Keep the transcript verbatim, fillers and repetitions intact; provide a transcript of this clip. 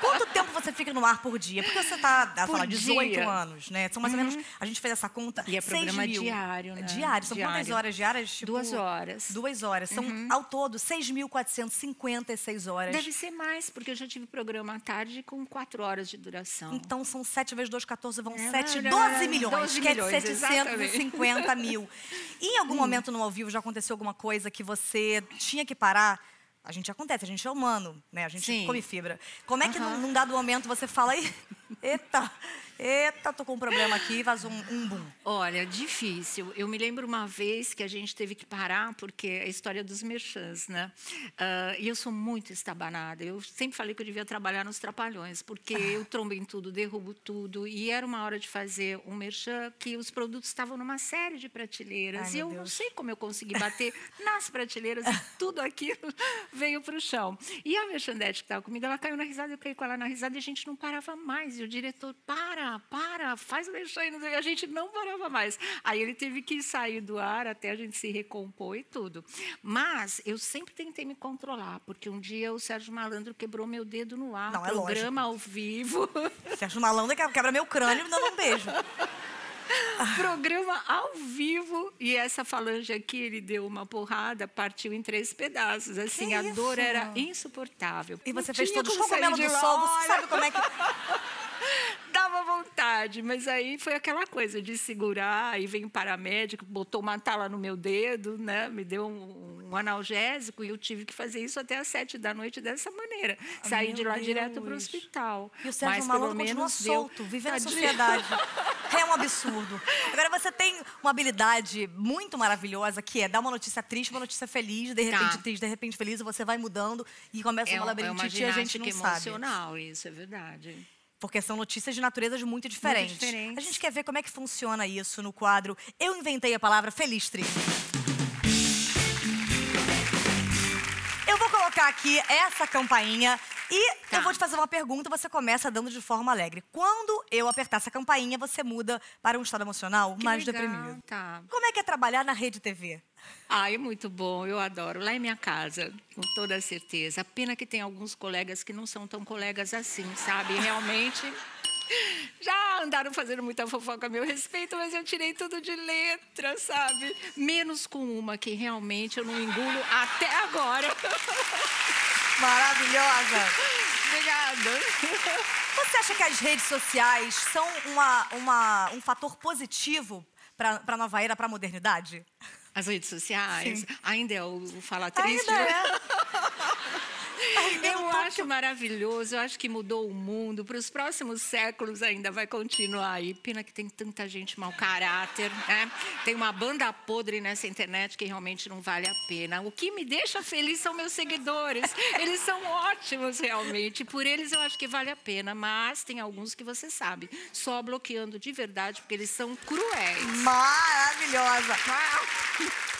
Quanto tempo você fica no ar por dia? Porque você tá, sei lá, dezoito dia. anos, né? São mais ou menos, a gente fez essa conta, E é seis programa mil. diário, né? Diário. São quantas Diário. horas diárias? Tipo, Duas horas. Duas horas. São, ao todo, seis mil quatrocentas e cinquenta e seis horas. Deve ser mais, porque eu já tive programa à tarde com quatro horas de duração. Então, são sete vezes dois, quatorze, vão É, sete, olha, doze milhões, doze que é milhões, setecentos e cinquenta mil. E em algum Hum. momento no ao vivo já aconteceu alguma coisa que você tinha que parar? A gente acontece, a gente é humano, né? A gente Sim. come fibra. Como é que Aham. num, num dado momento você fala, eita, eita, tô com um problema aqui, vazou um, um boom. Olha, difícil. Eu me lembro uma vez que a gente teve que parar, porque é a história dos merchans, né? Uh, e eu sou muito estabanada. Eu sempre falei que eu devia trabalhar nos Trapalhões, porque eu trombo em tudo, derrubo tudo. E era uma hora de fazer um merchan que os produtos estavam numa série de prateleiras. Ai, e eu meu não Deus. sei como eu consegui bater nas prateleiras e tudo aquilo veio para o chão. E a merchandete que estava comigo, ela caiu na risada, eu caí com ela na risada e a gente não parava mais. E o diretor, para, para, faz o merchan. E a gente não parava mais. Aí ele teve que sair do ar até a gente se recompor e tudo. Mas eu sempre tentei me controlar, porque um dia o Sérgio Malandro quebrou meu dedo no ar, Não, é programa ao vivo. Sérgio Malandro quebra meu crânio me dando um beijo. Programa ao vivo, e essa falange aqui, ele deu uma porrada, partiu em três pedaços, assim, Que a dor isso? era insuportável. E você Não fez tinha todos os como sair cogumelos de do lá, sol, você olha. sabe como é que... Dava vontade, mas aí foi aquela coisa de segurar, aí veio um paramédico, botou uma tala no meu dedo, né? Me deu um, um analgésico e eu tive que fazer isso até às sete da noite dessa maneira. Saí Meu de lá Deus. direto para o hospital. E o Sérgio Mas, Malandro pelo continua menos, deu- solto, vivendo a Tadinho. sociedade. É um absurdo. Agora, você tem uma habilidade muito maravilhosa, que é dar uma notícia triste, uma notícia feliz, de repente Tá. triste, de repente feliz, e você vai mudando e começa É, uma um- é uma labirintite e a gente não ginástica sabe. emocional, isso é verdade. Porque são notícias de naturezas muito diferentes. diferentes. A gente quer ver como é que funciona isso no quadro Eu Inventei a Palavra Feliz Triste. Eu vou colocar aqui essa campainha e Tá. eu vou te fazer uma pergunta, você começa dando de forma alegre. Quando eu apertar essa campainha, você muda para um estado emocional Que mais legal, deprimido. tá. Como é que é trabalhar na Rede T V? Ah, é muito bom, eu adoro. Lá é minha casa, com toda certeza. Pena que tem alguns colegas que não são tão colegas assim, sabe? Realmente, já andaram fazendo muita fofoca a meu respeito, mas eu tirei tudo de letra, sabe? Menos com uma que realmente eu não engulo até agora. Maravilhosa! Obrigada. Você acha que as redes sociais são uma, uma, um fator positivo para a nova era, para a modernidade? As redes sociais, Sim. ainda é o, o Fala Triste, Ainda né? é. Ainda Eu não tô- acho maravilhoso, eu acho que mudou o mundo. Para os próximos séculos ainda vai continuar aí. Pena que tem tanta gente mau caráter, né? Tem uma banda podre nessa internet que realmente não vale a pena. O que me deixa feliz são meus seguidores. Eles são ótimos, realmente. Por eles eu acho que vale a pena. Mas tem alguns que você sabe, só bloqueando de verdade, porque eles são cruéis. Maravilhosa! Ah!